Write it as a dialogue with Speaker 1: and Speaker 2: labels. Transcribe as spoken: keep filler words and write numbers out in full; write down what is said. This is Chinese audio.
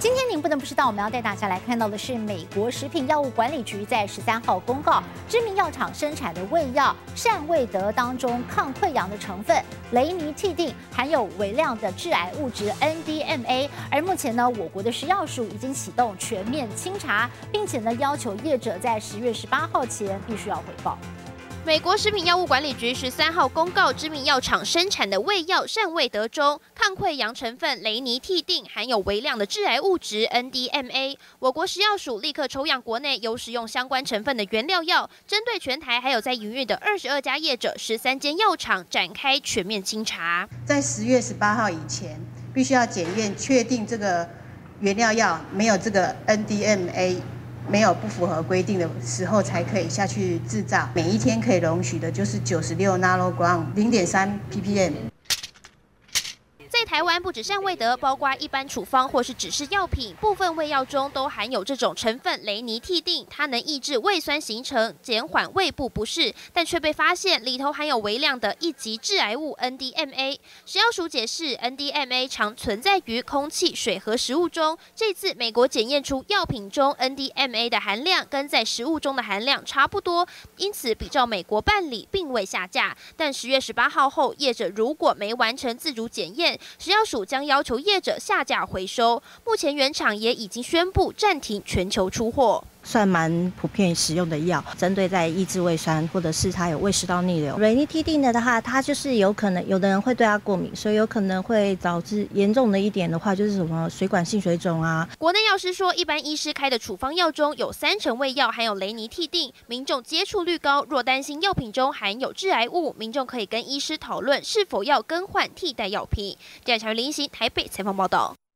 Speaker 1: 今天您不能不知道，我们要带大家来看到的是，美国食品药物管理局在十三号公告，知名药厂生产的胃药善胃德当中抗溃疡的成分雷尼替定含有微量的致癌物质 N D M A， 而目前呢，我国的食药署已经启动全面清查，并且呢，要求业者在十月十八号前必须要回报。
Speaker 2: 美国食品药物管理局十三号公告，知名药厂生产的胃药善胃德中抗溃疡成分雷尼替定含有微量的致癌物质 N D M A。我国食药署立刻抽样国内有使用相关成分的原料药，针对全台还有在营运的二十二家业者、十三间药厂展开全面清查。
Speaker 3: 在十月十八号以前，必须要检验确定这个原料药没有这个 N D M A。 没有不符合规定的时候，才可以下去制造。每一天可以容许的就是九十六 nanogram， 零点三 ppm。
Speaker 2: 在台湾，不止善胃德，包括一般处方或是指示药品，部分胃药中都含有这种成分雷尼替定，它能抑制胃酸形成，减缓胃部不适，但却被发现里头含有微量的一级致癌物 N D M A。食药署解释 ，N D M A 常存在于空气、水和食物中。这次美国检验出药品中 N D M A 的含量跟在食物中的含量差不多，因此比照美国办理，并未下架。但十月十八号后，业者如果没完成自主检验， 食药署将要求业者下架回收。目前原厂也已经宣布暂停全球出货。
Speaker 4: 算蛮普遍使用的药，针对在抑制胃酸或者是它有胃食道逆流。雷尼替定的话，它就是有可能有的人会对它过敏，所以有可能会导致严重的一点的话，就是什么水管性水肿啊。
Speaker 2: 国内药师说，一般医师开的处方药中有三成胃药含有雷尼替定，民众接触率高。若担心药品中含有致癌物，民众可以跟医师讨论是否要更换替代药品。记者林欣台北采访报道。